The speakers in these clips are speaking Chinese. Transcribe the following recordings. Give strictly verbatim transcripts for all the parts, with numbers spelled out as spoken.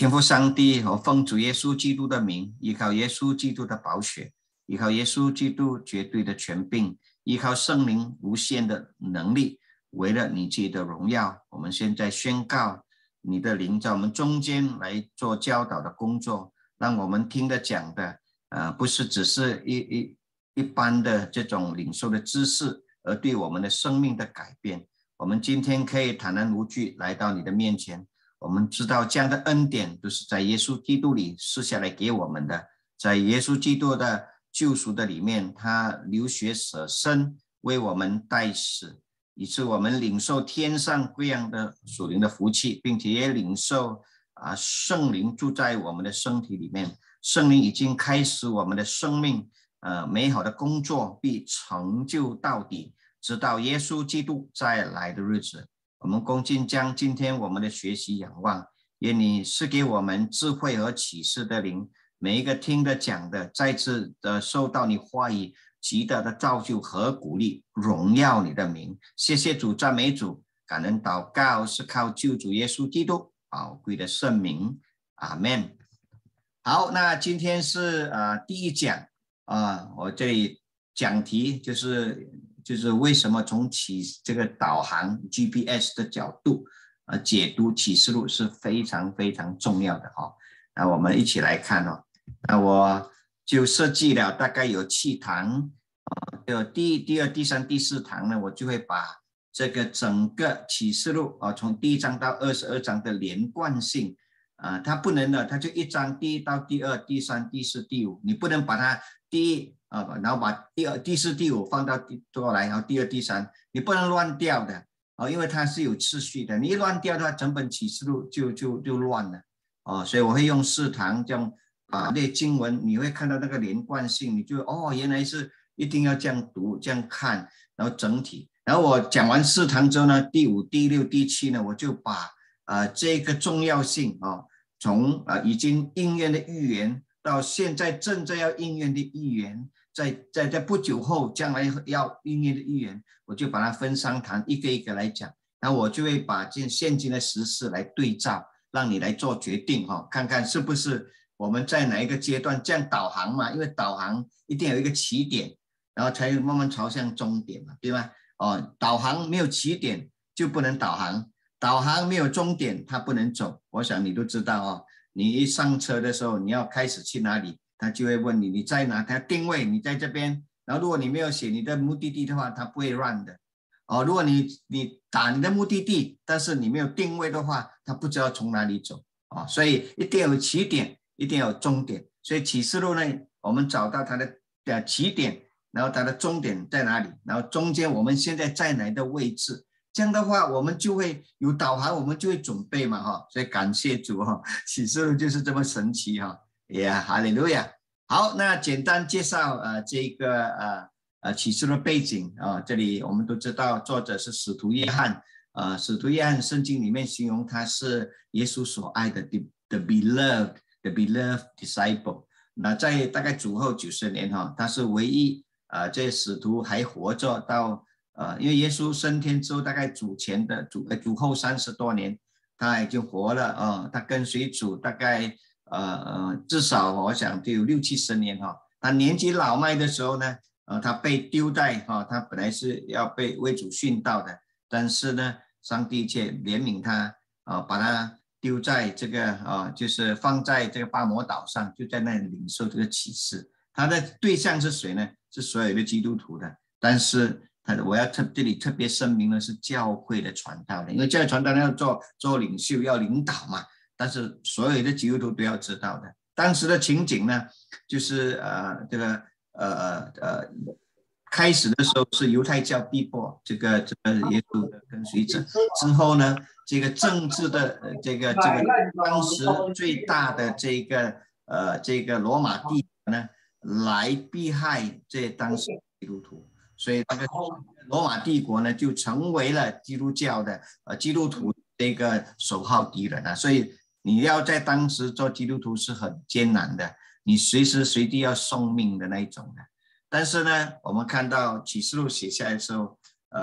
天父上帝，我奉主耶稣基督的名，依靠耶稣基督的宝血，依靠耶稣基督绝对的权柄，依靠圣灵无限的能力，为了你自己的荣耀，我们现在宣告你的灵在我们中间来做教导的工作，让我们听得讲的呃，不是只是一一一般的这种领受的知识，而对我们的生命的改变。我们今天可以坦然无惧来到你的面前，我们知道这样的恩典都是在耶稣基督里赐下来给我们的，在耶稣基督的救赎的里面，他流血舍身为我们代死，以致我们领受天上各样的属灵的福气，并且也领受啊圣灵住在我们的身体里面。圣灵已经开始我们的生命呃美好的工作，必成就到底，直到耶稣基督再来的日子。我们恭敬将今天我们的学习仰望，愿你赐给我们智慧和启示的灵，每一个听的讲的再次的受到你话语极大的造就和鼓励，荣耀你的名。谢谢主，赞美主，感恩祷告是靠救主耶稣基督宝贵的圣名，阿们。好，那今天是呃第一讲啊、呃，我这里讲题就是就是为什么从启这个导航 G P S 的角度呃解读启示录是非常非常重要的哦。那我们一起来看哦。那我就设计了大概有七堂，呃，第一、第二、第三、第四堂呢，我就会把这个整个启示录啊、呃，从第一章到二十二章的连贯性。啊、呃，它不能的，它就一章第一到第二、第三、第四、第五，你不能把它第一啊、呃，然后把第二、第四、第五放到第过来，然后第二、第三，你不能乱掉的哦，因为它是有次序的，你一乱掉的话，整本启示录就就就乱了哦，所以我会用四堂这样啊，那经文你会看到那个连贯性，你就哦，原来是一定要这样读、这样看，然后整体，然后我讲完四堂之后呢，第五、第六、第七呢，我就把呃这个重要性啊。哦从啊已经应验的预言到现在正在要应验的预言，在在在不久后将来要应验的预言，我就把它分三堂，一个一个来讲。那我就会把这现今的时事来对照，让你来做决定哈、哦，看看是不是我们在哪一个阶段这样导航嘛？因为导航一定有一个起点，然后才慢慢朝向终点嘛，对吗？哦，导航没有起点就不能导航。导航没有终点，它不能走。我想你都知道哦。你一上车的时候，你要开始去哪里，他就会问你你在哪，他定位你在这边。然后如果你没有写你的目的地的话，他不会 run 的。哦，如果你你打你的目的地，但是你没有定位的话，他不知道从哪里走。哦，所以一定要有起点，一定要有终点。所以启示录呢，我们找到它的的起点，然后它的终点在哪里，然后中间我们现在在哪的位置。这样的话，我们就会有导航，我们就会准备嘛，哈，所以感谢主哈，启示录就是这么神奇哈，呀，哈利路亚。好，那简单介绍呃这个呃呃启示录背景啊、呃，这里我们都知道作者是使徒约翰，呃，使徒约翰圣经里面形容他是耶稣所爱的 the, the beloved the beloved disciple。那在大概主后九十年哈，他是唯一呃这使徒还活着到。呃，因为耶稣升天之后，大概主前的主主后三十多年，他已经活了啊、呃，他跟随主大概呃呃至少我想就有六七十年哈、哦。他年纪老迈的时候呢，呃，他被丢在哈、哦，他本来是要被为主殉道的，但是呢，上帝却怜悯他啊、呃，把他丢在这个啊、呃，就是放在这个巴摩岛上，就在那里领受这个启示。他的对象是谁呢？是所有的基督徒的，但是。我要特这里特别声明的是教会的传道的，因为教会传道要做做领袖，要领导嘛。但是所有的基督徒都要知道的。当时的情景呢，就是呃这个呃呃开始的时候是犹太教逼迫这个这个耶稣的跟随者，之后呢，这个政治的这个这个当时最大的这个呃这个罗马帝国呢，来逼害这当时基督徒。所以那个罗马帝国呢，就成为了基督教的呃基督徒的一个首号敌人啊。所以你要在当时做基督徒是很艰难的，你随时随地要送命的那一种的。但是呢，我们看到启示录写下来的时候，呃，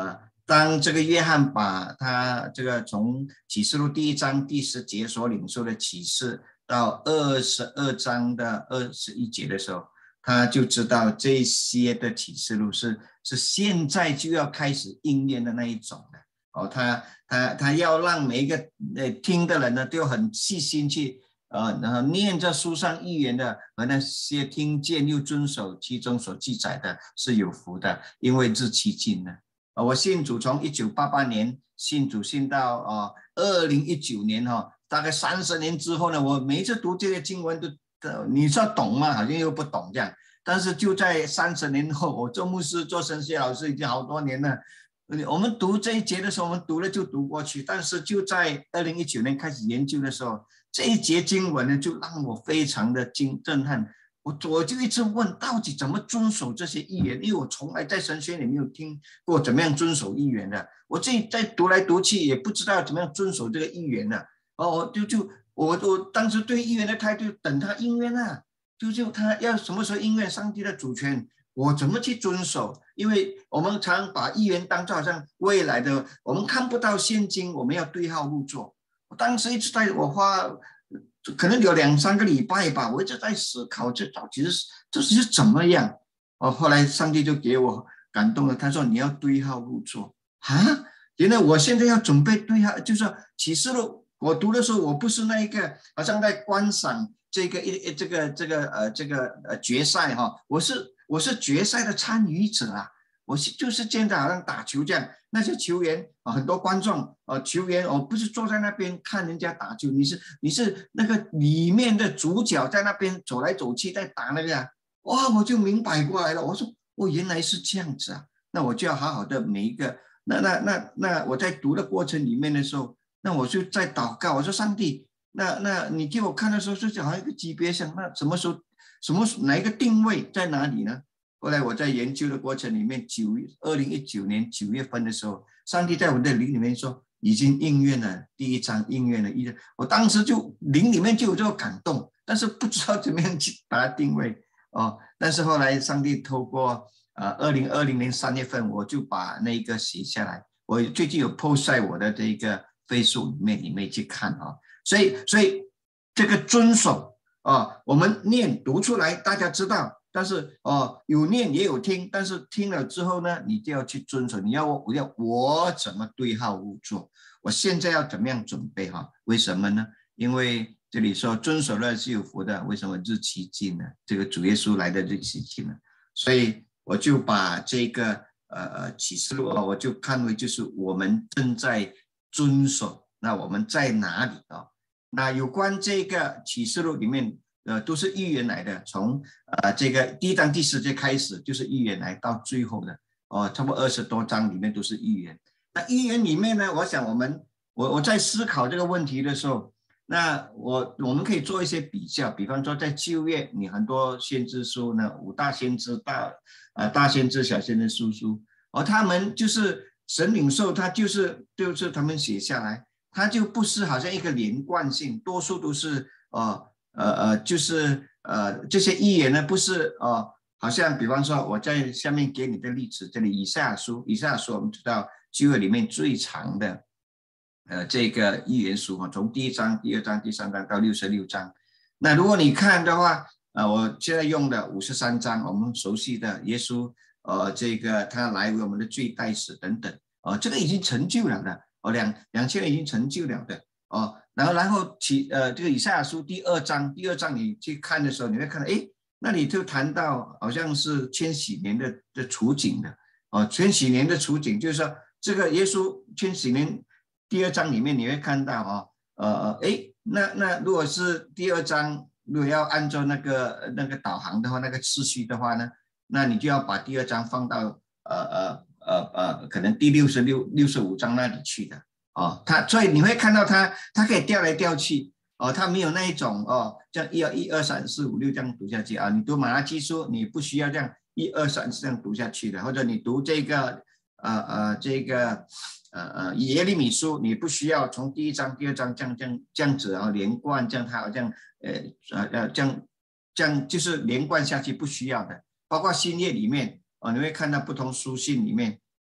当这个约翰把他这个从启示录第一章第十节所领受的启示到二十二章的二十一节的时候，他就知道这些的启示录是是现在就要开始应验的那一种的。哦，他他他要让每一个呃听的人呢，都很细心去呃，然后念这书上预言的和那些听见又遵守其中所记载的是有福的，因为日期近了。呃、我信主从一九八八年信主信到呃二零一九年哈、哦，大概三十年之后呢，我每一次读这些经文都，你说懂吗？好像又不懂这样。但是就在三十年后，我做牧师做神学老师已经好多年了。我们读这一节的时候，我们读了就读过去，但是就在二零一九年开始研究的时候，这一节经文呢，就让我非常的惊震撼。我我就一直问，到底怎么遵守这些预言？因为我从来在神学里没有听过怎么样遵守预言的，我自己在读来读去也不知道怎么样遵守这个预言的。哦，就就我我当时对预言的态度，等他应验啊，就就他要什么时候应验上帝的主权。我怎么去遵守？因为我们常把预言当作好像未来的，我们看不到现今，我们要对号入座。我当时一直在我花可能有两三个礼拜吧，我一直在思考这到底是这是怎么样。哦，后来上帝就给我感动了，他说你要对号入座啊！原来我现在要准备对号，就是说启示录我读的时候，我不是那一个好像在观赏这个一这个这个呃这个呃决赛哈，我是。我是决赛的参与者啊，我是就是现在好像打球这样，那些球员啊，很多观众呃球员哦，不是坐在那边看人家打球，你是你是那个里面的主角在那边走来走去在打那个、啊，哇，我就明白过来了，我说哦，原来是这样子啊，那我就要好好的每一个，那那那那我在读的过程里面的时候，那我就在祷告，我说上帝，那那你给我看的时候，就好像一个级别上，那什么时候？什么哪一个定位在哪里呢？后来我在研究的过程里面，九二零一九年九月份的时候，上帝在我的灵里面说，已经应验了第一章，应验了一，我当时就灵里面就有这个感动，但是不知道怎么样去把它定位哦。但是后来上帝透过呃二零二零年三月份，我就把那个写下来，我最近有 post 在我的这个 Facebook 里面，你们去看啊、哦。所以所以这个遵守。哦，我们念读出来，大家知道，但是哦，有念也有听，但是听了之后呢，你就要去遵守。你要我要我怎么对号入座？我现在要怎么样准备哈？为什么呢？因为这里说遵守了是有福的，为什么日期近呢？这个主耶稣来的日期近了，所以我就把这个呃启示录我就看为就是我们正在遵守，那我们在哪里啊？那有关这个启示录里面，呃，都是预言来的，从呃这个第一章第十节开始就是预言来，到最后的哦，差不多二十多章里面都是预言。那预言里面呢，我想我们我我在思考这个问题的时候，那我我们可以做一些比较，比方说在旧约，你很多先知书呢，五大先知、大呃大先知、小先知书书，而他们就是神领受，他就是就是他们写下来。它就不是好像一个连贯性，多数都是呃呃呃，就是呃这些预言呢，不是呃，好像比方说我在下面给你的例子，这里以赛亚书，以赛亚书我们知道旧约里面最长的呃这个预言书啊，从第一章、第二章、第三章到六十六章。那如果你看的话，呃，我现在用的五十三章，我们熟悉的耶稣，呃，这个他来为我们的罪代死等等，呃，这个已经成就了的。哦，两两千年已经成就了的哦，然后然后起呃这个以赛亚书第二章，第二章你去看的时候，你会看到，哎，那里就谈到好像是千禧年的的处境的哦，千禧年的处境就是说这个耶稣千禧年第二章里面你会看到哦，呃哎，那那如果是第二章如果要按照那个那个导航的话，那个次序的话呢，那你就要把第二章放到呃呃。呃呃，可能第六十六、六十五章那里去的哦，它所以你会看到它，它可以调来调去哦，它没有那一种哦，这样一二一二三四五六这样读下去啊。你读马拉基书，你不需要这样一二三四这样读下去的，或者你读这个呃呃这个呃呃耶利米书，你不需要从第一章、第二章这样这样这样子啊连贯，这样它好像呃呃这样这样就是连贯下去，不需要的。包括新约里面。哦，你会看到不同书信里面，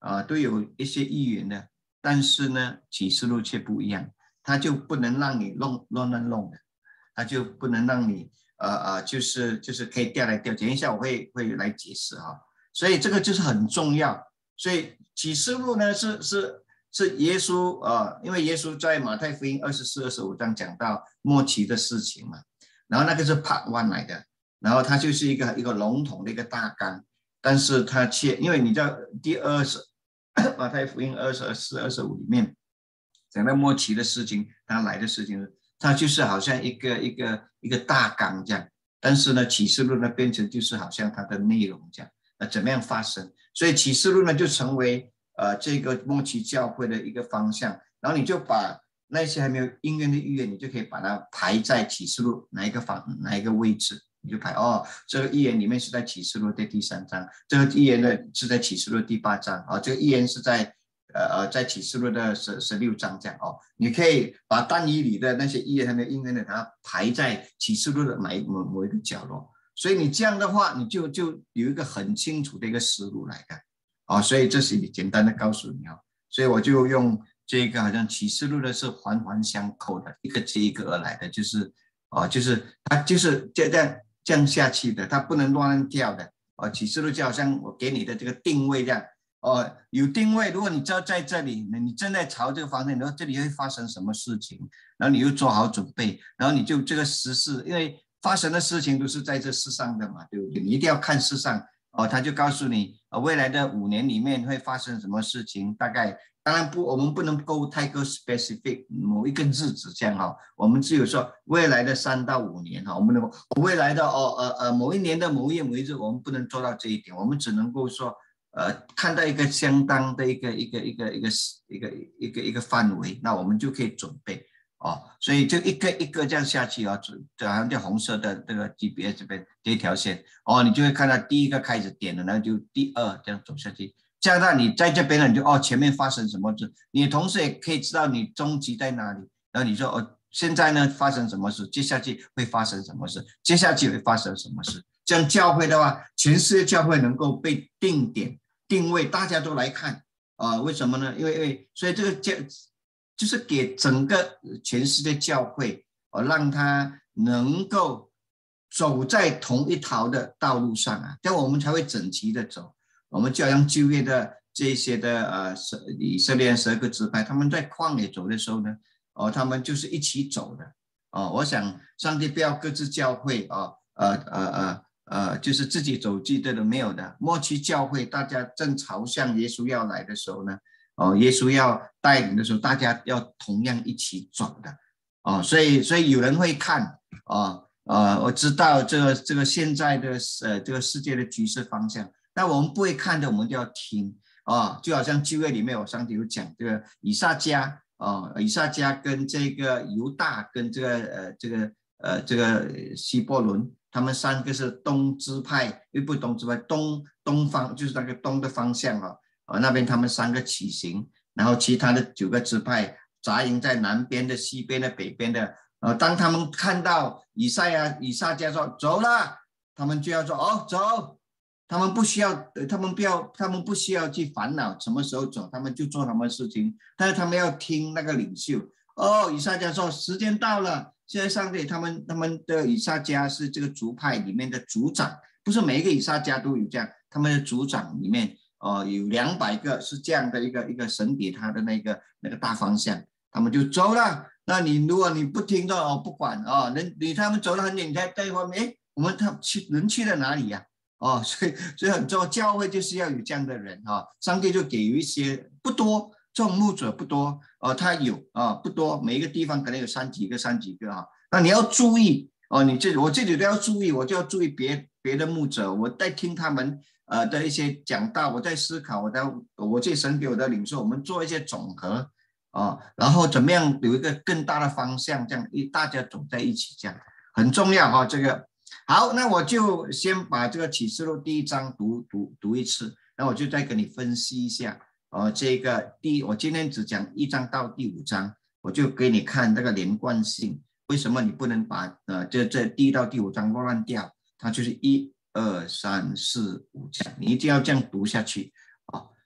啊、呃、都有一些预言的，但是呢，启示录却不一样，它就不能让你弄乱乱弄的，它就不能让你呃呃，就是就是可以调来调去。等一下我会会来解释哈，所以这个就是很重要。所以启示录呢是是是耶稣呃，因为耶稣在马太福音二十四、二十五章讲到末期的事情嘛，然后那个是 Part One 来的，然后它就是一个一个笼统的一个大纲，但是它却因为你知道第二十马太福音二十四、二十五里面讲到末期的事情，它来的事情，它就是好像一个一个一个大纲这样，但是呢，启示录呢变成就是好像它的内容这样，呃，怎么样发生？所以启示录呢就成为呃这个末期教会的一个方向，然后你就把那些还没有应验的预言，你就可以把它排在启示录哪一个方哪一个位置，你就排哦，这个预言里面是在启示录的第三章，这个预言呢是在启示录第八章啊、哦，这个预言是在呃呃在启示录的十十六章这样哦，你可以把但以理的那些预言还没有应验的，它排在启示录的某某某一个角落。所以你这样的话，你就就有一个很清楚的一个思路来看，哦，所以这是简单的告诉你哦，所以我就用这个好像启示录的是环环相扣的，一个接一个而来的，就是哦，就是它就是这样这样下去的，它不能乱跳的哦。启示录就好像我给你的这个定位这样哦，有定位，如果你知道在这里，你正在朝这个方向，然后这里会发生什么事情，然后你又做好准备，然后你就这个时事，因为发生的事情都是在这世上的嘛，对不对？你一定要看世上哦，他就告诉你，呃，未来的五年里面会发生什么事情，大概当然不，我们不能够太过 specific 某一个日子这样哈、哦，我们只有说未来的三到五年哈、哦，我们能未来的哦呃呃某一年的某一月某一日，我们不能做到这一点，我们只能够说呃看到一个相当的一个一个一个一个一个一个一个范围，那我们就可以准备。哦，所以就一个一个这样下去哦，就好像叫红色的这个 G P S 这边这一条线哦，你就会看到第一个开始点了，然后就第二这样走下去，这样呢你在这边呢你就哦前面发生什么事，你同时也可以知道你终极在哪里，然后你说哦现在呢发生什么事，接下去会发生什么事，接下去会发生什么事，这样教会的话，全世界教会能够被定点定位，大家都来看啊、呃，为什么呢？因为因为所以这个教。就是给整个全世界教会，哦，让他能够走在同一条的道路上啊，这样我们才会整齐的走。我们就好像旧约的这些的呃以色列十二个支派，他们在旷野走的时候呢，哦，他们就是一起走的。哦，我想上帝不要各自教会啊，呃呃呃呃，就是自己走记得的没有的。末期教会大家正朝向耶稣要来的时候呢。哦，耶稣要带领的时候，大家要同样一起走的，哦，所以所以有人会看，哦，呃，我知道这个这个现在的呃这个世界的局势方向，但我们不会看的，我们就要听，哦，就好像旧约里面我上次有讲这个以撒家，哦，以撒家跟这个犹大跟这个呃这个呃这个希伯伦，他们三个是东支派，又不东支派，东东方就是那个东的方向哦。呃，那边他们三个起行，然后其他的九个支派杂营在南边的、西边的、北边的。呃，当他们看到以赛亚、以撒家说走了，他们就要说哦走，他们不需要，他们不要，他们不需要去烦恼什么时候走，他们就做他们的事情。但是他们要听那个领袖哦，以撒家说时间到了，现在上帝他们他们的以撒家是这个族派里面的族长，不是每一个以撒家都有这样，他们的族长里面。哦，有两百个是这样的一个一个神给他的那个那个大方向，他们就走了。那你如果你不听到哦，不管哦，人你他们走了很远，你在在外面，哎，我们他去人去了哪里呀、啊？哦，所以所以很重要，教会就是要有这样的人哈、哦。上帝就给予一些不多，这种牧者不多哦，他有啊、哦、不多，每一个地方可能有三几个三几个哈、哦。那你要注意哦，你这我这里都要注意，我就要注意别别的牧者，我在听他们。呃的一些讲道，我在思考，我在我这神给我的领受，我们做一些总和啊、哦，然后怎么样有一个更大的方向，这样一大家走在一起，这样很重要哈、哦。这个好，那我就先把这个启示录第一章读读读一次，那我就再跟你分析一下哦。这个第我今天只讲一章到第五章，我就给你看这个连贯性，为什么你不能把呃这这第一到第五章乱掉？它就是一。二三四五这样，你一定要这样读下去啊、哦！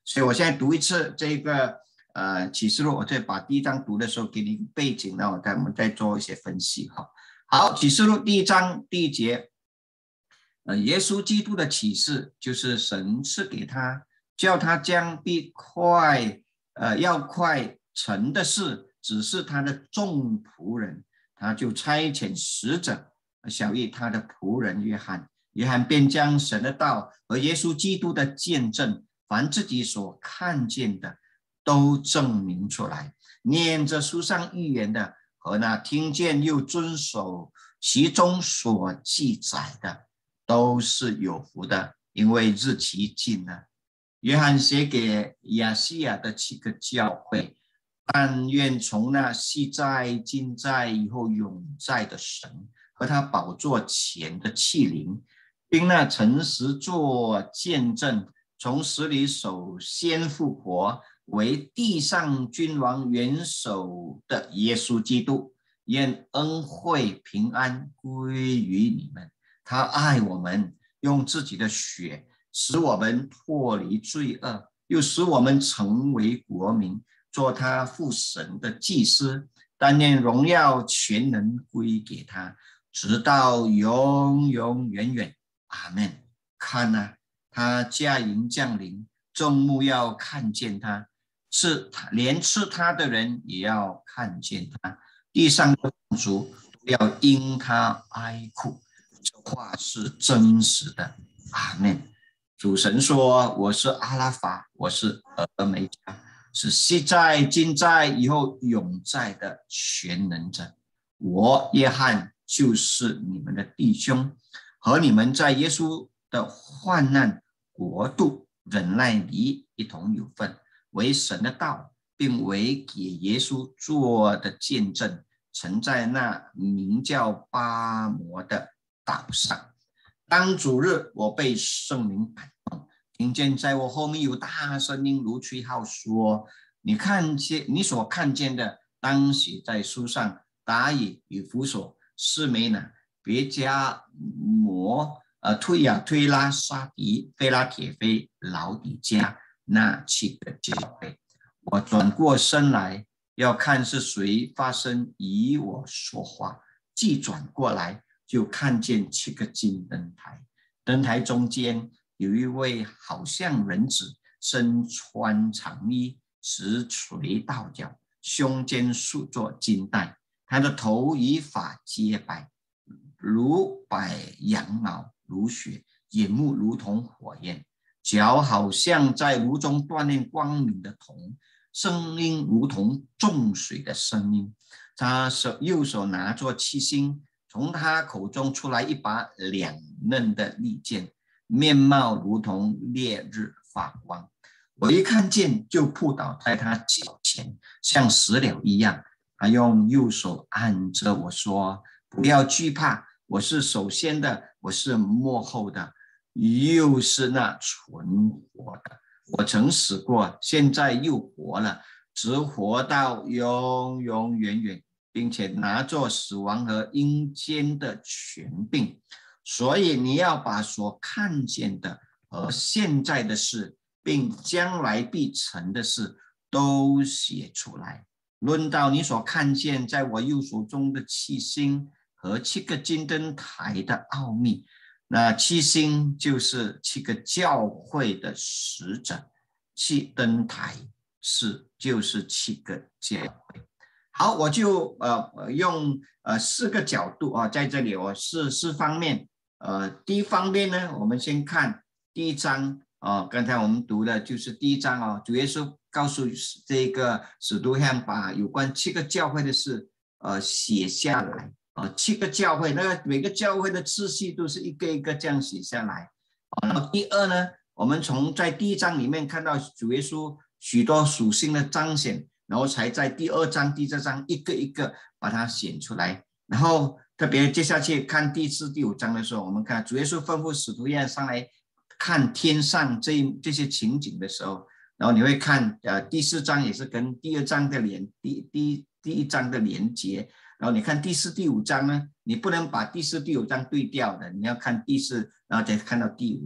所以我现在读一次这个呃启示录，我再把第一章读的时候给你背景，那我再我们再做一些分析哈。好，启示录第一章第一节，呃，耶稣基督的启示就是神赐给他，叫他将必快呃要快成的事指示他的众仆人，他就差遣使者晓谕他的仆人约翰，约翰便将神的道和耶稣基督的见证，凡自己所看见的都证明出来，念着书上预言的和那听见又遵守其中所记载的，都是有福的，因为日期近了。约翰写给亚细亚的七个教会，但愿从那昔在今在以后永在的神和他宝座前的器灵，并那诚实做见证，从死里首先复活，为地上君王元首的耶稣基督，愿恩惠平安归于你们。他爱我们，用自己的血使我们脱离罪恶，又使我们成为国民，做他父神的祭司。但愿荣耀全能归给他，直到永永远远。阿们。看啊，他驾云降临，众目要看见他，是连吃他的人也要看见他，地上的众族都要因他哀哭。这话是真实的。阿们。主神说，我是阿拉法，我是俄梅加，是昔在今在以后永在的全能者。我约翰就是你们的弟兄，和你们在耶稣的患难国度忍耐里一同有份，为神的道并为给耶稣做的见证，曾在那名叫巴摩的岛上。当主日，我被圣灵感动，听见在我后面有大声音如吹号说，你看见你所看见的当写在书上。达以以弗所、士梅拿、别迦摩、呃推亚推拉、沙迪、菲拉铁菲、老底加那七个教会。我转过身来，要看是谁发声以我说话，既转过来，就看见七个金灯台，灯台中间有一位好像人子，身穿长衣，直垂到脚，胸间束着金带，他的头以发皆白，如白羊毛，如雪，眼目如同火焰，脚好像在炉中锻炼光明的铜，声音如同重水的声音。他手右手拿着七星，从他口中出来一把两刃的利剑，面貌如同烈日发光。我一看见就扑倒在他脚前，像死了一样。他用右手按着我说，不要惧怕，我是首先的，我是末后的，又是那存活的。我曾死过，现在又活了，直活到永永远远，并且拿着死亡和阴间的权柄。所以你要把所看见的和现在的事，并将来必成的事都写出来。论到你所看见在我右手中的七星和七个金灯台的奥秘，那七星就是七个教会的使者，七灯台是就是七个教会。好，我就呃用呃四个角度啊，在这里我是四方面。呃，第一方面呢，我们先看第一章啊，刚才我们读的就是第一章哦，主耶稣告诉这个使徒约翰把有关七个教会的事呃写下来啊，七个教会，那个每个教会的次序都是一个一个这样写下来。然后第二呢，我们从在第一章里面看到主耶稣许多属性的彰显，然后才在第二章、第三章一个一个把它显出来。然后特别接下去看第四、第五章的时候，我们看主耶稣吩咐使徒约翰上来看天上这这些情景的时候，然后你会看呃第四章也是跟第二章的连第第第一章的连结，然后你看第四、第五章呢，你不能把第四、第五章对调的，你要看第四，然后再看到第五的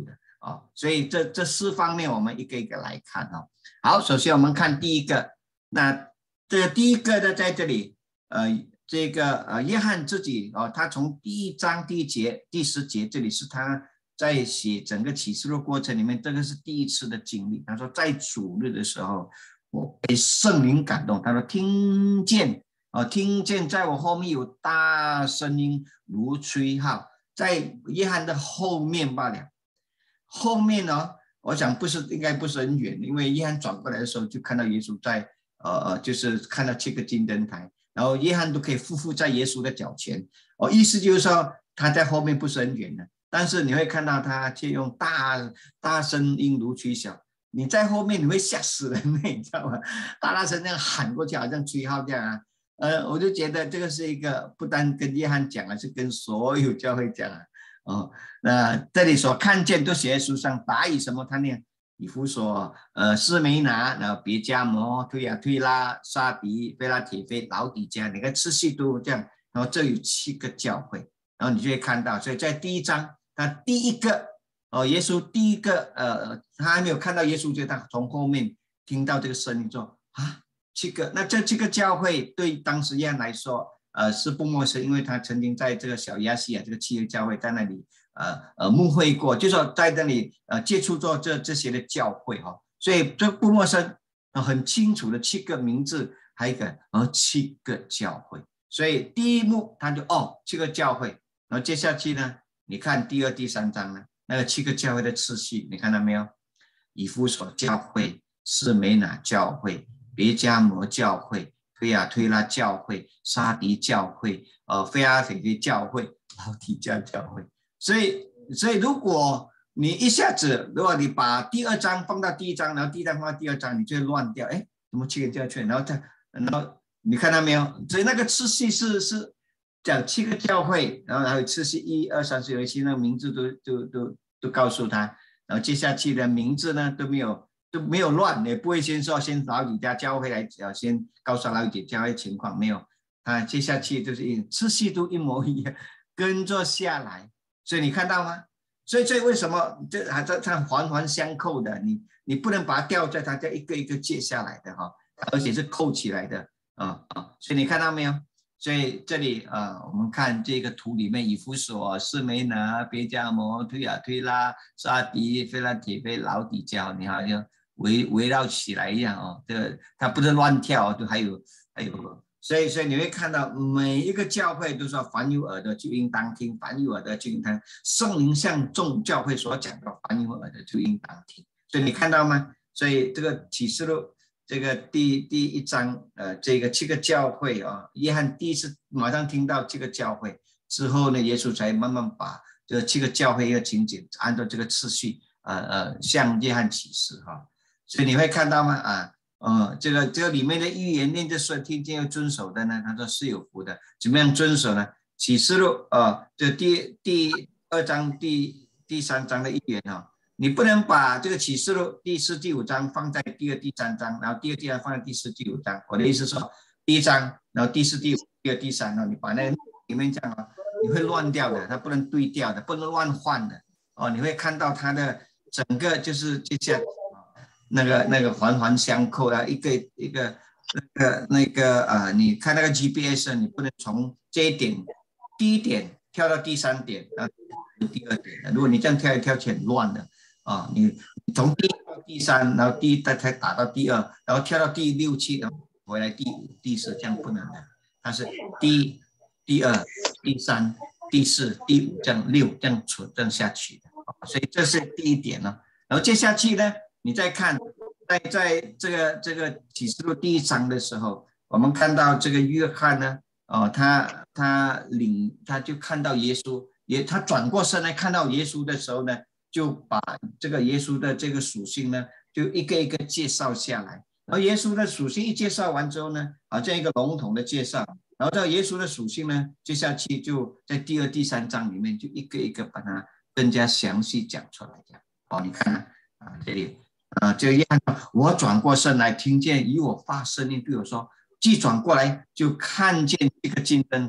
哦，所以这这四方面我们一个一个来看哦。好，首先我们看第一个，那这个第一个呢，在这里，呃，这个呃，约翰自己哦，他从第一章第一节、第十节，这里是他在写整个启示录过程里面，这个是第一次的经历。他说，在主日的时候，我被圣灵感动。他说，听见哦，听见在我后面有大声音如吹号，在约翰的后面罢了。后面呢，我想不是应该不是很远，因为约翰转过来的时候就看到耶稣在呃呃，就是看到七个金灯台，然后约翰都可以匍匐在耶稣的脚前。哦，意思就是说他在后面不是很远的，但是你会看到他却用大大声音如吹响。你在后面你会吓死人，你知道吗？大大声那样喊过去，好像吹号这样啊。呃，我就觉得这个是一个不单跟约翰讲了，是跟所有教会讲啊。哦，那这里所看见都写在书上，答以什么？他念以弗所、呃士梅拿，然后别迦摩、推亚推拉、沙迪、菲拉铁菲、老底嘉，你看次序都这样，然后这有七个教会，然后你就会看到，所以在第一章，他第一个哦，耶稣第一个呃，他还没有看到耶稣，就他从后面听到这个声音说啊，七个，那这七个教会对当时约翰来说。呃，是不陌生，因为他曾经在这个小亚细亚这个七个教会在那里呃呃牧会过，就说在那里呃接触做这这些的教会哈、哦，所以这不陌生，呃、很清楚的七个名字，还有一个呃七个教会，所以第一幕他就哦七个教会，然后接下去呢，你看第二、第三章呢，那个七个教会的次序，你看到没有？以弗所教会、士梅拿教会、别迦摩教会。推亚推拉教会、沙迪教会、呃菲拉铁菲教会、老底嘉教会，所以所以如果你一下子，如果你把第二章放到第一章，然后第一章放到第二章，你就会乱掉，哎，怎么七个教会？然后再然后你看到没有？所以那个次序是是讲七个教会，然后还有次序一二三四有一些那个名字都都都都告诉他，然后接下去的名字呢都没有。就没有乱，也不会先说先老底嘉教会来呃先告诉老底嘉会情况没有啊，接下去就是次序都一模一样，跟着下来，所以你看到吗？所以所以为什么这还在它环环相扣的？你你不能把它吊在它这一个一个接下来的哈、哦，而且是扣起来的啊啊，所以你看到没有？所以这里呃，我们看这个图里面，以弗所、士梅拿、别迦摩、推亚推拉、沙迪、菲拉铁菲、老底嘉，你好像。围围绕起来一样哦，这个它不是乱跳，就还有还有，所以所以你会看到每一个教会都说凡有耳的就应当听，凡有耳的就应当。圣灵向众教会所讲的，凡有耳的就应当听。所以你看到吗？所以这个启示录这个第第一章，呃，这个七个教会啊、哦，约翰第一次马上听到这个教会之后呢，耶稣才慢慢把这七个教会一个情景按照这个次序，呃呃，向约翰启示哈。哦，所以你会看到吗？啊，呃，这个这个里面的预言念着说听见要遵守的呢，他说是有福的。怎么样遵守呢？启示录呃，这第第二章第第三章的预言哦，你不能把这个启示录第四、第五章放在第二、第三章，然后第二、第三放在第四、第五章。我的意思是说，第一章，然后第四、第五、第二、第三，然后你把那里面这样啊，你会乱掉的，它不能对调的，不能乱换的哦。你会看到它的整个就是就像。那个那个环环相扣啊，一个一个那个那个啊、呃，你看那个 G P S， 你不能从这一点第一点跳到第三点啊，第二点。如果你这样跳一跳，很乱的啊。你你从第一到第三，然后第一才打到第二，然后跳到第六七，然后回来第五、第四，这样不能的。它是第一、第二、第三、第四、第五这样六这样存这样下去的。所以这是第一点呢。然后接下去呢？你再看，在在这个这个启示录第一章的时候，我们看到这个约翰呢，哦，他他领他就看到耶稣，也他转过身来看到耶稣的时候呢，就把这个耶稣的这个属性呢，就一个一个介绍下来。然后耶稣的属性一介绍完之后呢，好像一个笼统的介绍，然后到耶稣的属性呢，接下去就在第二、第三章里面就一个一个把它更加详细讲出来讲。哦，你看啊，这里。呃，这样我转过身来，听见与我发声音对我说：“既转过来，就看见一个金灯台，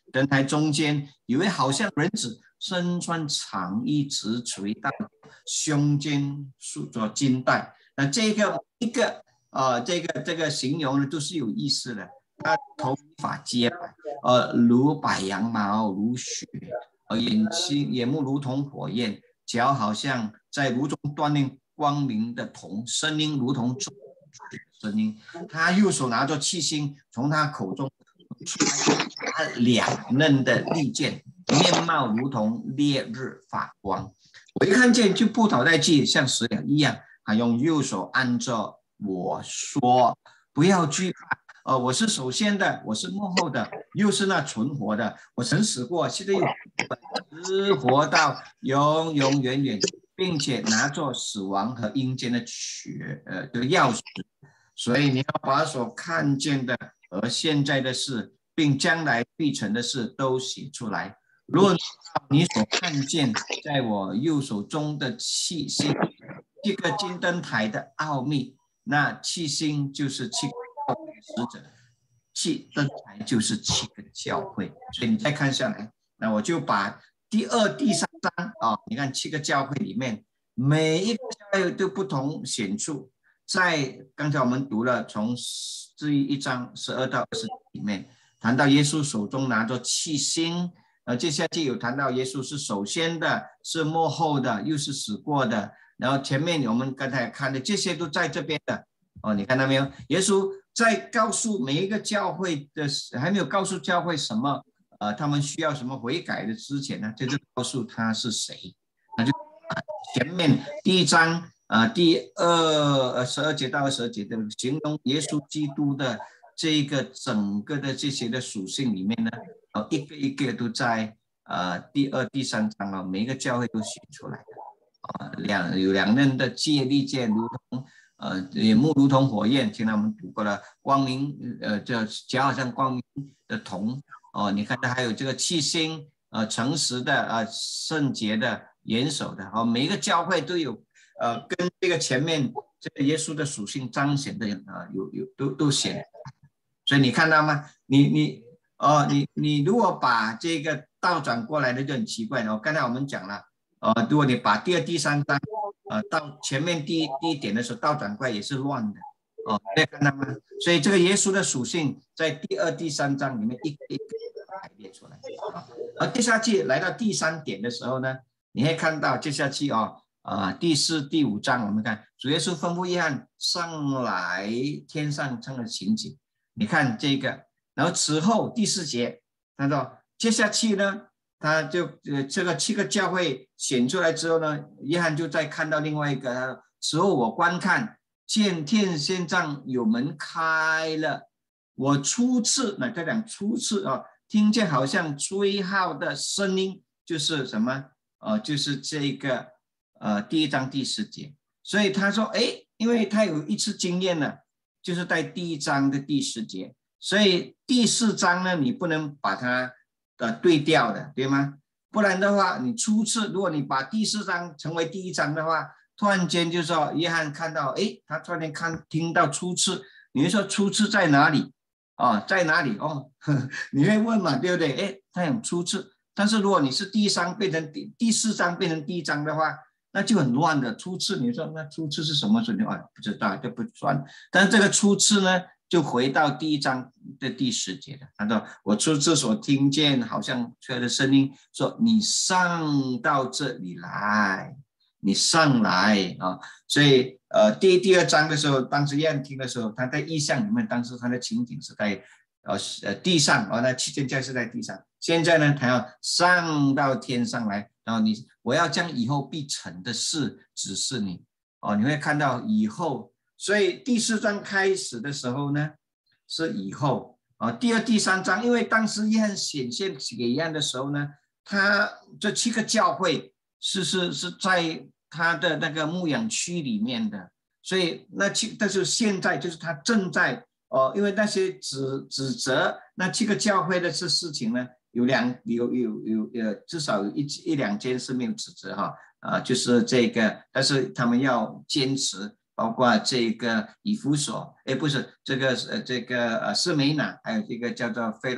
灯台中间有位好像人子，身穿长衣，直垂到胸间，束着金带。那这个一个呃，这个这个形容呢，都是有意思的。他头发洁白，呃，如白羊毛，如雪，呃，眼睛眼目如同火焰，脚好像在炉中锻炼光明的铜，声音如同钟声音。他右手拿着七星，从他口中出来他两刃的利剑，面貌如同烈日发光。我一看见就扑倒在地，像死了一样。他用右手按着我说：“不要惧怕。”呃，我是首先的，我是幕后的，又是那存活的。我曾死过，现在又直活到永永远远，并且拿着死亡和阴间的权呃这个钥匙。所以你要把所看见的和现在的事，并将来必成的事都写出来。如果你所看见在我右手中的七星，七个金灯台的奥秘，那七星就是七个使者，七灯台就是七个教会。所以你再看下来，那我就把第二、第三章啊、哦，你看七个教会里面，每一个教会都不同显著。在刚才我们读了从这一章十二到二十里面，谈到耶稣手中拿着七星，呃，接下去有谈到耶稣是首先的，是幕后的，又是死过的。然后前面我们刚才看的这些都在这边的哦，你看到没有？耶稣在告诉每一个教会的，还没有告诉教会什么，呃，他们需要什么悔改的之前呢，就是告诉他是谁。那就前面第一章。啊、呃，第二十二节到二十二节的形容耶稣基督的这个整个的这些的属性里面呢，呃，一个一个都在呃第二、第三章啊，每一个教会都写出来的啊、呃，两有两刃的借利剑如同呃眼目如同火焰，现在我们读过了，光明呃这脚好像光明的铜哦、呃，你看它还有这个七星呃诚实的呃圣洁的严守的哦，每一个教会都有。呃，跟这个前面这个耶稣的属性彰显的啊、呃，有有都都显，所以你看到吗？你你哦，你你如果把这个倒转过来的就很奇怪了。刚才我们讲了，呃，如果你把第二、第三章呃到前面第一第一点的时候倒转过来也是乱的哦，可以看到吗？所以这个耶稣的属性在第二、第三章里面一个一个排列出来啊。而接下去来到第三点的时候呢，你会看到接下去哦。啊，第四、第五章，我们看主耶稣吩咐约翰上来天上称的情景。你看这个，然后此后第四节，他说接下去呢，他就呃这个七个教会显出来之后呢，约翰就再看到另外一个，他说此后我观看，见天线上有门开了，我初次，那这讲初次啊，听见好像吹号的声音，就是什么？呃，就是这个。呃，第一章第十节，所以他说，哎，因为他有一次经验了，就是在第一章的第十节，所以第四章呢，你不能把它呃对调的，对吗？不然的话，你初次如果你把第四章成为第一章的话，突然间就说约翰看到，哎，他突然间看听到初次，你会说初次在哪里？哦，在哪里？哦，呵呵你会问嘛，对不对？哎，他有初次，但是如果你是第一章变成第第四章变成第一章的话。那就很乱的。初次你说那初次是什么时候？啊，不知道就不算。但是这个初次呢，就回到第一章的第十节了。他说：“我初次所听见好像出来的声音，说你上到这里来，你上来啊。”所以呃，第第二章的时候，当时约翰听的时候，他在意象里面，当时他的情景是在呃呃地上，哦，那七天教是在地上。现在呢，他要上到天上来。然后你，我要将以后必成的事指示你哦，你会看到以后。所以第四章开始的时候呢，是以后啊。第二、第三章，因为当时约翰显现给约翰的时候呢，他这七个教会是是是在他的那个牧养区里面的，所以那七，但是现在就是他正在哦，因为那些指指责那七个教会的这事情呢。有两有有有呃，至少有一一两件是没有指责哈啊、呃，就是这个，但是他们要坚持，包括这个以弗所，哎，不是这个呃这个呃士美拿，还有这个叫做菲拉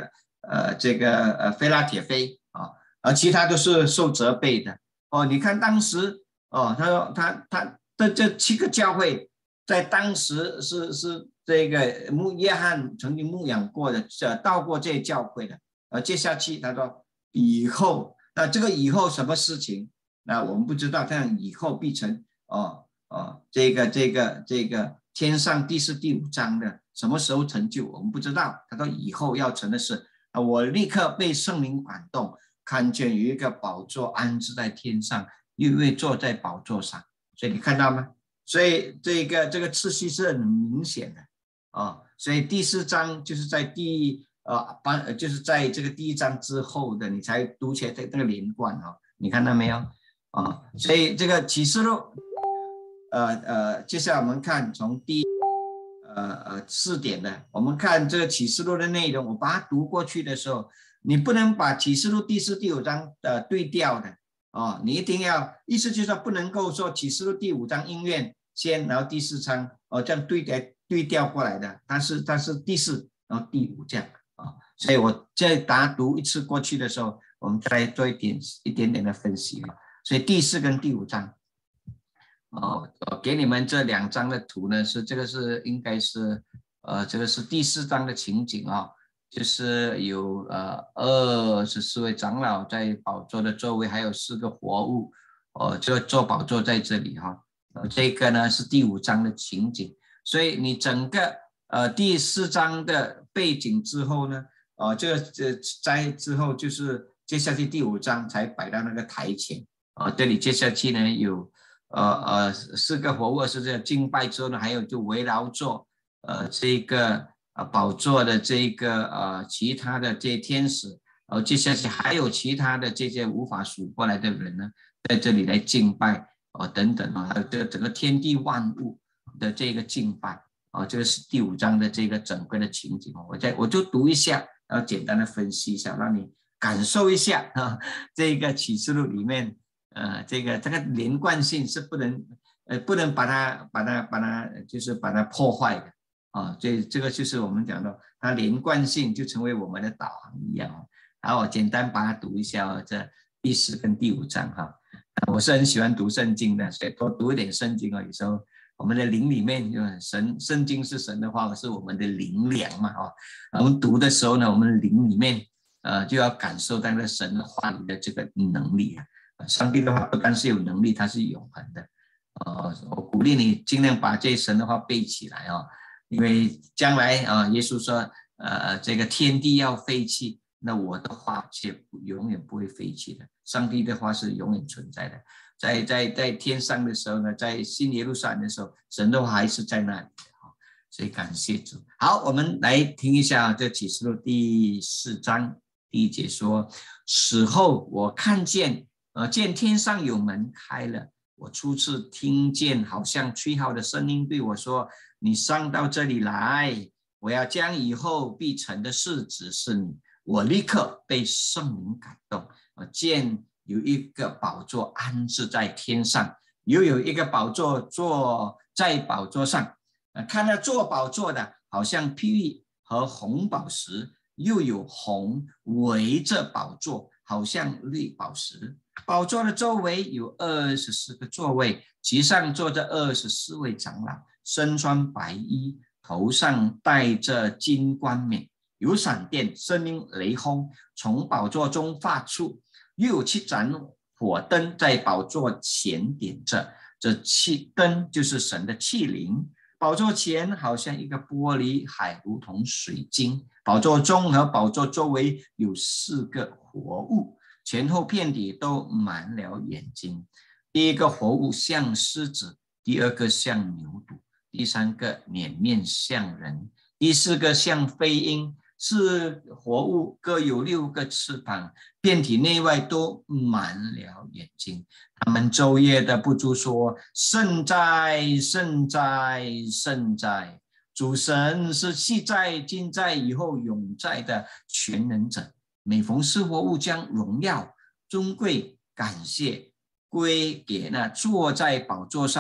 呃这个呃菲拉铁非啊，而其他都是受责备的哦。你看当时哦，他说他他的这七个教会在当时是是这个牧约翰曾经牧养过的，呃到过这些教会的。呃，接下去他说以后，那这个以后什么事情？那我们不知道，但以后必成哦哦，这个这个这个天上第四第五章的什么时候成就，我们不知道。他说以后要成的事啊，我立刻被圣灵感动，看见有一个宝座安置在天上，有一位坐在宝座上。所以你看到吗？所以这个这个次序是很明显的啊、哦。所以第四章就是在第呃班，就是在这个第一章之后的，你才读起来这个连贯啊、哦。你看到没有啊、哦？所以这个启示录，呃呃，接下来我们看从第呃呃四点的，我们看这个启示录的内容，我把它读过去的时候，你不能把启示录第四、第五章呃对调的哦，你一定要，意思就是说不能够说启示录第五章音乐先，然后第四章哦这样对调对调过来的，它是它是第四，然后第五这样啊、哦，所以我再打读一次过去的时候，我们再来做一点一点点的分析啊。所以第四跟第五章。哦，我给你们这两张的图呢，是这个是应该是，呃，这个是第四章的情景啊、哦，就是有呃二十四位长老在宝座的周围，还有四个活物，哦，就坐宝座在这里哈、哦。呃，这个呢是第五章的情景，所以你整个呃第四章的背景之后呢，呃，这个这在之后就是接下去第五章才摆到那个台前啊、呃，这里接下去呢有。呃呃，四个活物是这样敬拜之后呢，还有就围绕着呃这个呃宝座的这个呃其他的这些天使，然后接下去还有其他的这些无法数过来的人呢，在这里来敬拜哦、呃、等等啊，还有这个整个天地万物的这个敬拜啊、呃，这个是第五章的这个整个的情景哦，我再我就读一下，然后简单的分析一下，让你感受一下啊，这个启示录里面。呃，这个这个连贯性是不能，呃，不能把它把它把它就是把它破坏的啊。这这个就是我们讲的，它连贯性就成为我们的导航一样。好，我简单把它读一下、哦、这第四跟第五章哈。我是很喜欢读圣经的，所以多读一点圣经哦。有时候我们的灵里面，神圣经是神的话，是我们的灵粮嘛哦。我们读的时候呢，我们灵里面呃就要感受到那神的话语的这个能力啊。上帝的话不单是有能力，它是永恒的。呃，我鼓励你尽量把这神的话背起来哦，因为将来啊、呃，耶稣说，呃，这个天地要废弃，那我的话却永远不会废弃的。上帝的话是永远存在的，在在在天上的时候呢，在新耶路撒冷的时候，神的话还是在那里的哈。所以感谢主。好，我们来听一下这启示录第四章第一节说：死后我看见。呃，见天上有门开了，我初次听见好像吹号的声音对我说：“你上到这里来，我要将以后必成的事指示你。”我立刻被圣灵感动，我见有一个宝座安置在天上，又有一个宝座坐在宝座上。呃，看到坐宝座的，好像碧玉和红宝石，又有红围着宝座，好像绿宝石。宝座的周围有二十四个座位，其上坐着二十四位长老，身穿白衣，头上戴着金冠冕，有闪电、声音、雷轰从宝座中发出，又有七盏火灯在宝座前点着，这七灯就是神的器灵。宝座前好像一个玻璃海，如同水晶。宝座中和宝座周围有四个活物，前后遍体都满了眼睛。第一个活物像狮子，第二个像牛犊，第三个脸面像人，第四个像飞鹰。四活物各有六个翅膀，遍体内外都满了眼睛。他们昼夜的不住说：圣哉，圣哉，圣哉！主神是昔在、今在、以后永在的全能者。每逢四活物将荣耀、尊贵、感谢归给那坐在宝座上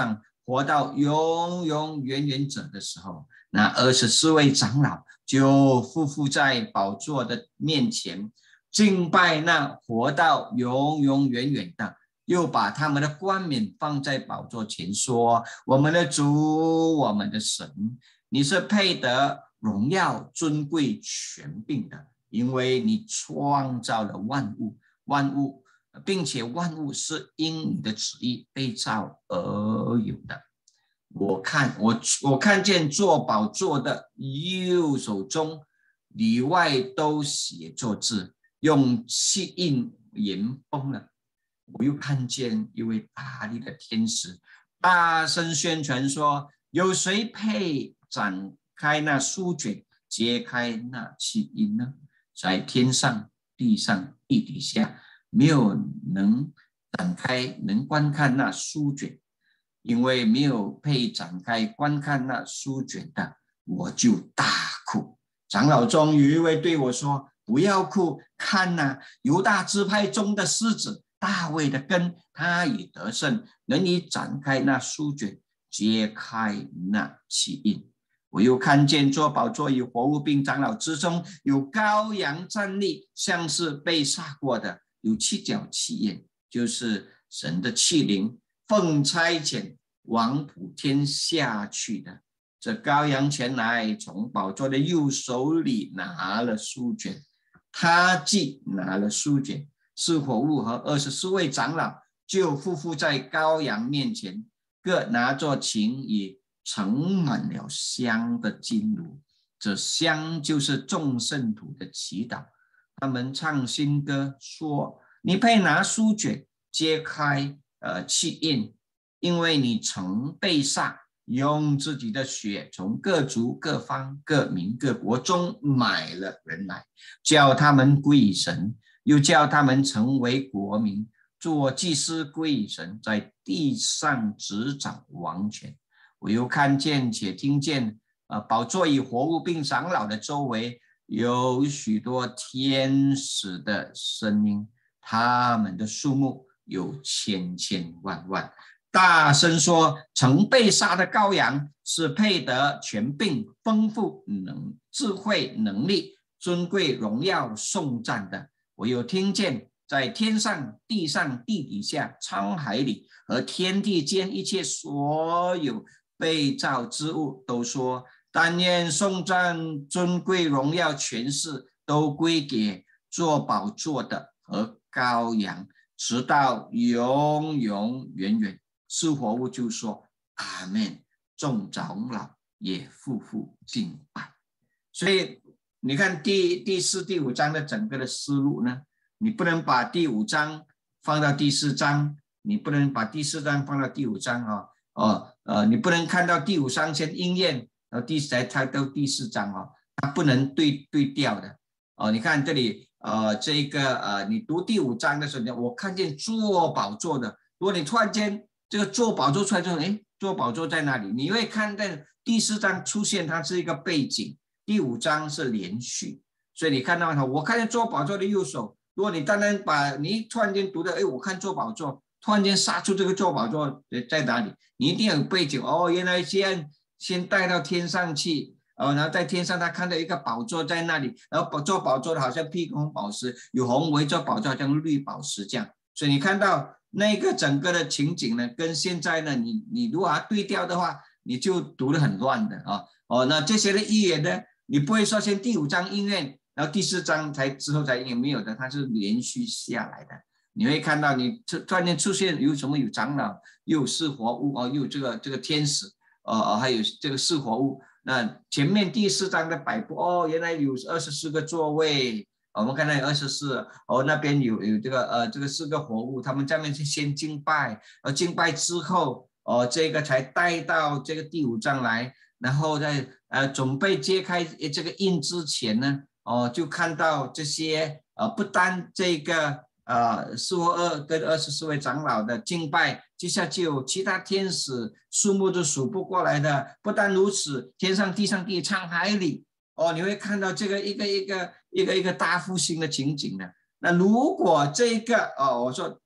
活到永永远远者的时候，那二十四位长老就匍匐在宝座的面前，敬拜那活到永永远远的，又把他们的冠冕放在宝座前，说：我们的主，我们的神，你是配得荣耀、尊贵、权柄的，因为你创造了万物，万物，并且万物是因你的旨意被造而有的。我看我我看见坐宝座的右手中里外都写作字，用漆印严封了。我又看见一位大力的天使大声宣传说：有谁配展开那书卷，揭开那漆印呢？在天上、地上、地底下，没有能展开能观看那书卷，因为没有配展开观看那书卷的，我就大哭。长老中有一位对我说：不要哭，看哪，犹大支派中的狮子大卫的根，他已得胜，能以展开那书卷，揭开那漆印。我又看见坐宝座与活物并长老之中有羔羊站立，像是被杀过的，有七角七眼，就是神的器灵，奉差遣往普天下去的。这羔羊前来，从宝座的右手里拿了书卷，他既拿了书卷，四活物和二十四位长老就匍匐在羔羊面前，各拿着琴也盛满了香的金炉，这香就是众圣徒的祈祷。他们唱新歌说：你配拿书卷，揭开呃漆印，因为你曾被杀，用自己的血从各族各方各民各国中买了人来，叫他们归于神，又叫他们成为国民，做祭司归于神，在地上执掌王权。我又看见且听见呃，宝座与活物并长老的周围有许多天使的声音，他们的数目有千千万万，大声说：曾被杀的羔羊是配得权柄、丰富、能智慧、能力、尊贵、荣耀、颂赞的。我又听见在天上、地上、地底下、沧海里和天地间一切所有被造之物都说：但愿颂赞、尊贵、荣耀、权势都归给坐宝座的和羔羊，直到永永远远。四活物就说：阿们。众长老也匍匐敬拜。所以你看第第四、第五章的整个的思路呢，你不能把第五章放到第四章，你不能把第四章放到第五章啊、哦，哦，呃，你不能看到第五章先应验，然后第才才到第四章哦，它不能对对调的哦。你看这里，呃，这个呃，你读第五章的时候，我看见坐宝座的，如果你突然间这个坐宝座出来之后，哎，坐宝座在哪里？你会看见第四章出现，它是一个背景，第五章是连续，所以你看到它，我看见坐宝座的右手。如果你单单把你突然间读的，哎，我看坐宝座，突然间杀出这个坐宝座在哪里？你一定要有背景哦。原来先先带到天上去，哦，然后在天上他看到一个宝座在那里，然后坐宝座的好像披红宝石，有红围着宝座，好像绿宝石这样。所以你看到那个整个的情景呢，跟现在呢，你你如果要对调的话，你就读得很乱的啊。哦，那这些的预言呢，你不会说先第五章应验，然后第四章才之后才应验，没有的，它是连续下来的。你会看到你突然间出现有什么，有长老，又有四活物哦，又有这个这个天使，呃，还有这个四活物。那前面第四章的摆布哦，原来有二十四个座位，我们看到有二十四哦，那边有有这个呃这个四个活物，他们下面是先敬拜，呃敬拜之后哦，这个才带到这个第五章来，然后在呃准备揭开这个印之前呢，哦就看到这些呃不单这个呃四活二跟二十四位长老的敬拜，接下就有其他天使数目都数不过来的。不但如此，天上地上地沧海里哦，你会看到这个一个一个一个一个大复兴的情景呢。那如果这个哦，我说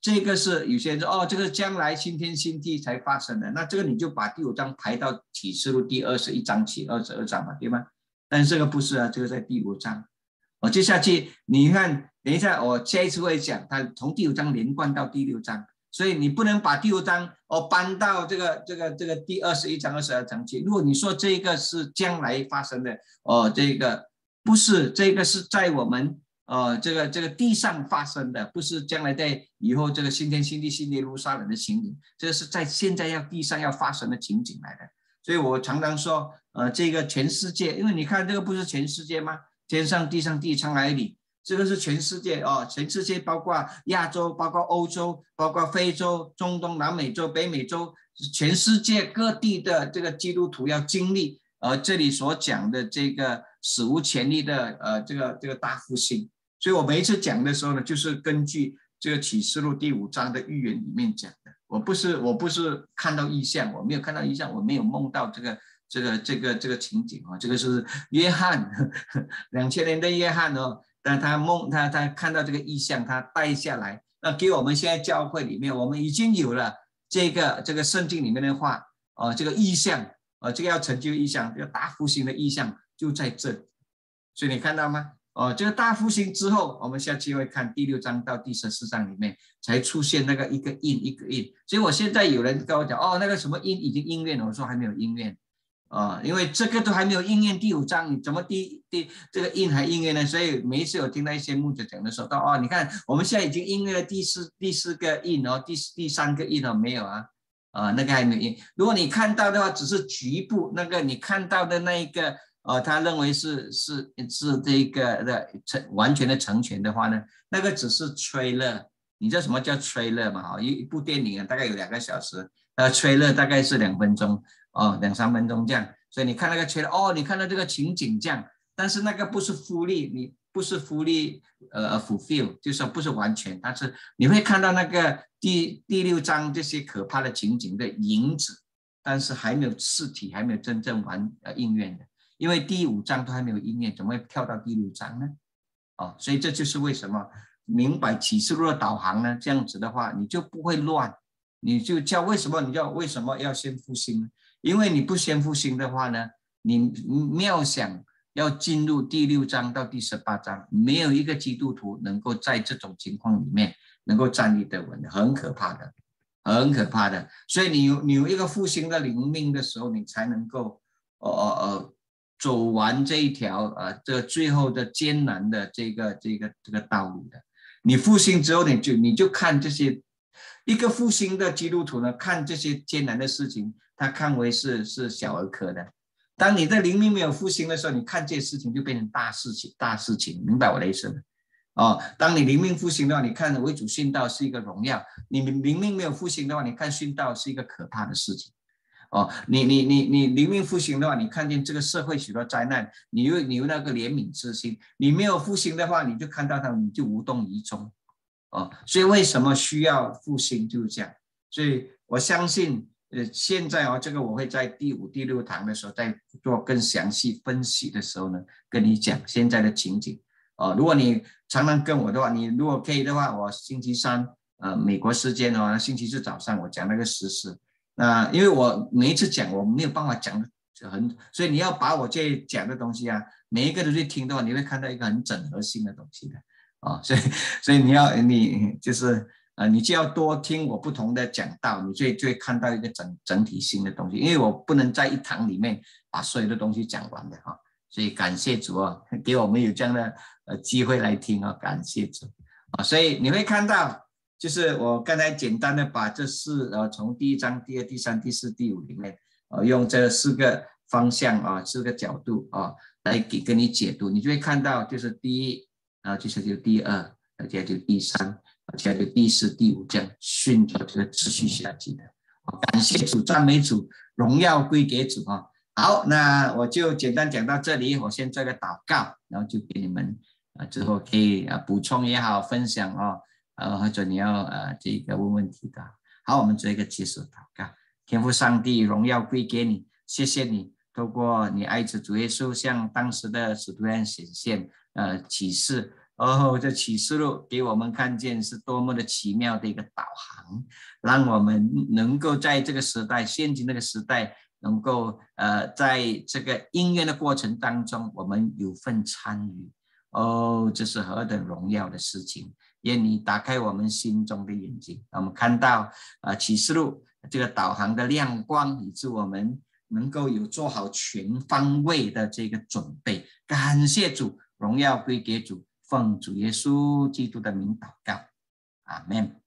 这个是有些人说哦，这个将来新天新地才发生的，那这个你就把第五章排到启示录第二十一章起二十二章嘛，对吗？但是这个不是啊，这个在第五章。我接下去你看，等一下我下一次会讲，它从第五章连贯到第六章，所以你不能把第五章哦搬到这个这个这个第二十一章、二十二章去。如果你说这个是将来发生的，哦，这个不是，这个是在我们呃这个这个地上发生的，不是将来在以后这个新天新地、新耶路撒冷的情景，这是在现在要地上要发生的情景来的。所以我常常说，呃，这个全世界，因为你看这个不是全世界吗？天上地上地沧海里，这个是全世界哦，全世界包括亚洲，包括欧洲，包括非洲、中东、南美洲、北美洲，全世界各地的这个基督徒要经历，呃，这里所讲的这个史无前例的呃这个这个大复兴。所以我每一次讲的时候呢，就是根据这个启示录第五章的预言里面讲的。我不是我不是看到异象，我没有看到异象，我没有梦到这个。这个这个这个情景啊，这个是约翰，两千年的约翰哦，但他梦他他看到这个意象，他带下来，那给我们现在教会里面，我们已经有了这个这个圣经里面的话哦，这个意象哦，这个要成就意象，这个大复兴的意象就在这，所以你看到吗？哦，这个大复兴之后，我们下期会看第六章到第十四章里面才出现那个一个印一个印，所以我现在有人跟我讲哦，那个什么印已经应验了，我说还没有应验。啊、呃，因为这个都还没有应验第五章，你怎么第第这个印还应验呢？所以每一次有听到一些牧者讲的时候，到哦，你看我们现在已经应验了第四第四个印哦，第第三个印哦，没有啊，啊、呃，那个还没有印。如果你看到的话，只是局部那个你看到的那一个，呃，他认为是是是这个的成完全的成全的话呢，那个只是trailer。你知道什么叫 trailer 吗？哈，一一部电影啊，大概有两个小时，呃 trailer 大概是两分钟。哦，两三分钟这样，所以你看那个圈哦，你看到这个情景这样，但是那个不是复利，你不是复利呃 fulfill， 就是说不是完全，但是你会看到那个第第六章这些可怕的情景的影子，但是还没有实体，还没有真正完呃应验的，因为第五章都还没有应验，怎么会跳到第六章呢？哦，所以这就是为什么明白启示录的导航呢？这样子的话，你就不会乱，你就叫为什么你要为什么要先复兴呢？因为你不先复兴的话呢，你妙想要进入第六章到第十八章，没有一个基督徒能够在这种情况里面能够站立得稳的，很可怕的，很可怕的。所以你有你有一个复兴的灵命的时候，你才能够呃呃走完这一条呃这最后的艰难的这个这个这个道路的。你复兴之后，你就你就看这些一个复兴的基督徒呢，看这些艰难的事情。他看为是是小儿科的，当你的灵命没有复兴的时候，你看这些事情就变成大事情，大事情，明白我的意思吗？哦，当你灵命复兴的话，你看为主殉道是一个荣耀；你灵命没有复兴的话，你看殉道是一个可怕的事情。哦，你你你你灵命复兴的话，你看见这个社会许多灾难，你有你有那个怜悯之心；你没有复兴的话，你就看到他，你就无动于衷。哦，所以为什么需要复兴就是这样。所以我相信。呃，现在哦，这个我会在第五、第六堂的时候，在做更详细分析的时候呢，跟你讲现在的情景。哦，如果你常常跟我的话，你如果可以的话，我星期三呃美国时间哦，星期四早上我讲那个时事。那因为我每一次讲我没有办法讲的很，所以你要把我这讲的东西啊，每一个都去听的话，你会看到一个很整合性的东西的。哦，所以所以你要你就是。呃，你就要多听我不同的讲道，你就就会看到一个整整体性的东西，因为我不能在一堂里面把所有的东西讲完的哈，所以感谢主哦，给我们有这样的呃机会来听哦，感谢主啊，所以你会看到，就是我刚才简单的把这四呃从第一章、第二、第三、第四、第五里面，呃用这四个方向啊，四个角度啊来给跟你解读，你就会看到就是第一，然后接下来就第二，接下来就第三。接下来就第四、第五这样顺着这个持续下去的，感谢主，赞美主，荣耀归给主啊！好，那我就简单讲到这里，我先做个祷告，然后就给你们啊之后可以啊补充也好，分享哦，呃或者你要呃这个问问题的。好，我们做一个结束祷告。天父上帝，荣耀归给你，谢谢你透过你爱子主耶稣向当时的使徒人显现，呃启示。 哦，这启示录给我们看见是多么的奇妙的一个导航，让我们能够在这个时代，现今这个时代，能够呃，在这个应验的过程当中，我们有份参与。哦，这是何等荣耀的事情！愿你打开我们心中的眼睛，让我们看到呃启示录这个导航的亮光，以致我们能够有做好全方位的这个准备。感谢主，荣耀归给主。奉主耶稣基督的名祷告，阿们。